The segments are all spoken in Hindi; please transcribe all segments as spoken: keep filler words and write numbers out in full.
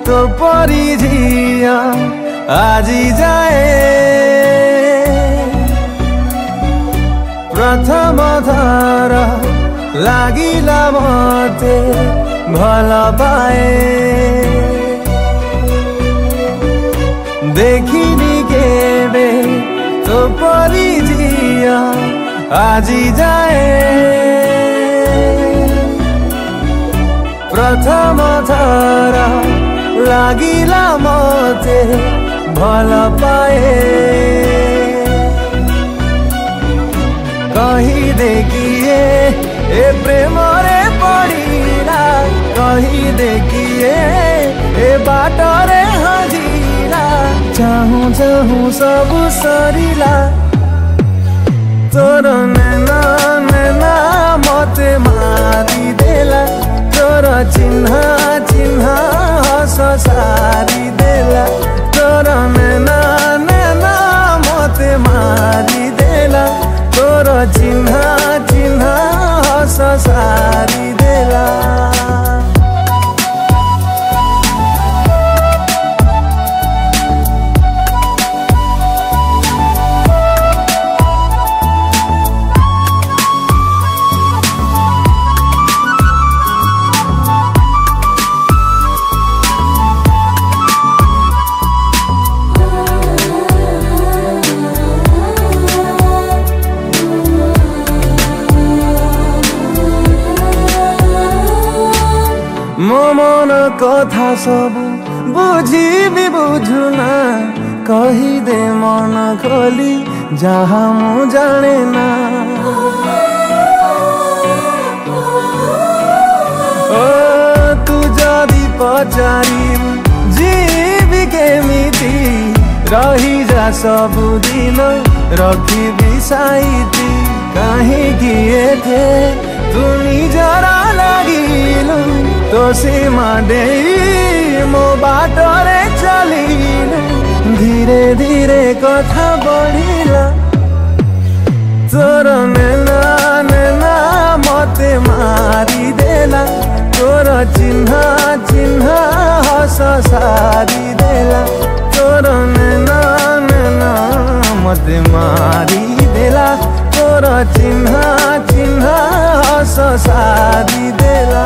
तो परी झिया আজি जाए प्रथम थर लागिला मते भल पाए देखिनी केबे तो परी झिया আজি जाए प्रथम थर लागिला मते भल पाए कही देखिए ए प्रेम रे पड़ीला कही देखिए ए बाटरे हजीला चाहू चाहू सब सरीला तोर नैना नैना मते मारी देला तोर चिन्हा चिन्हा हस सारी देला तोर नैना नैना मते मारी देला तोर चिन्हा चिन्हा हस सारी देला मो मन कथा सब बुझी भी बुझुना कही दे मन खोली जहाँ मु जाने ना ओ तू जदि पचारी जीवी केमिति रही जा सब दिन रखी बिसाईती कहीं किए थे तू निजरा लगिलु तो सीमा दे मो बाटरे चलिलु धीरे धीरे कथा बढ़िला तोर नैना नैना मते मारी देला तोर चिन्हा चिन्हा हस सारी देला तोर नैना नैना मते मारी देला तोर चिन्हा चिन्हा हस सारी देला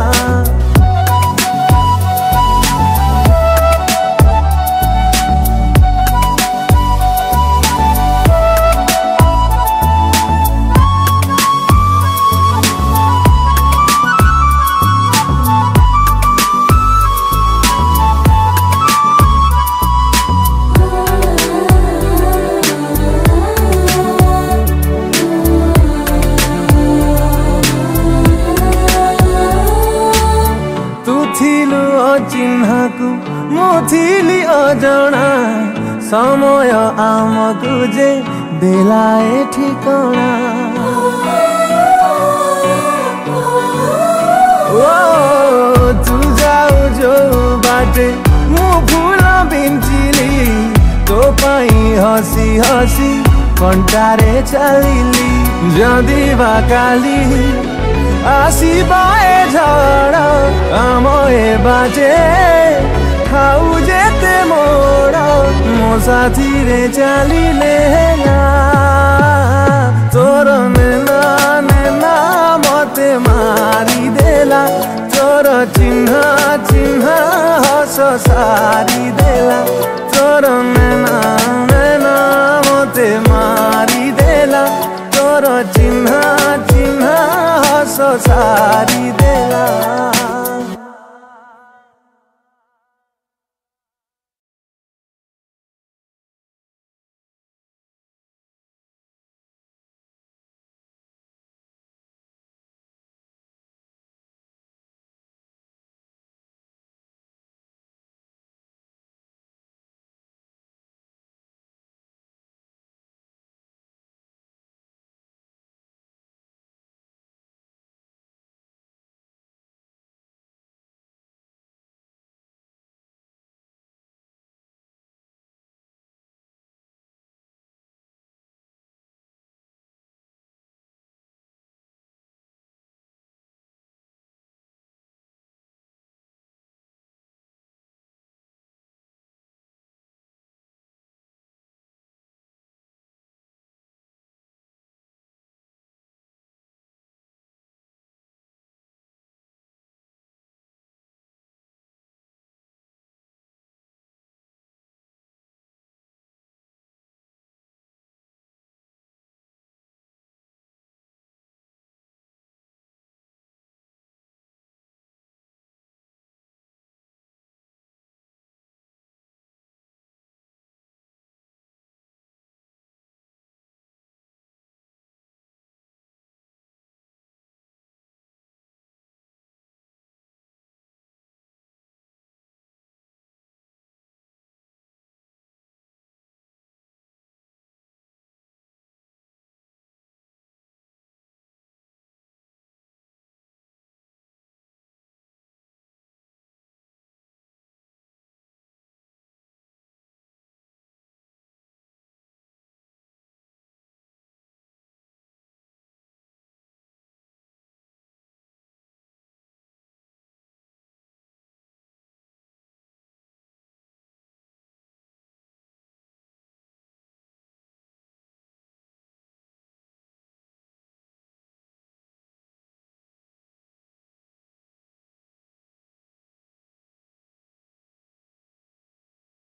चिन्हा को मुथिली अजणा समय आमको जे दिलाए ठिकाना ओ तू जाऊ जो बाटे मु फूल बिंचिली तो पाई हसी हसी कंटारे चलिली जदि बा काली आसीबाए झड़ आमए बाजे खाऊ जेते मोड़ मो साथी रे चलिले तोर नैना नैना मते मारी देला तोर चिन्हा चिन्हा हस सारी देला तोर नैना नैना मते मारी देला तोर चिन्हा चिन्हा हस सारी देला